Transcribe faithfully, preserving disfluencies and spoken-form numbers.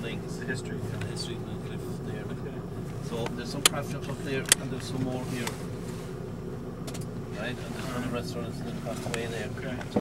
building. It's the history. And the history of the cliff there. Okay. So there's some craft shops up there, and there's some more here. Right, and there's another restaurant that's across the way there. Okay.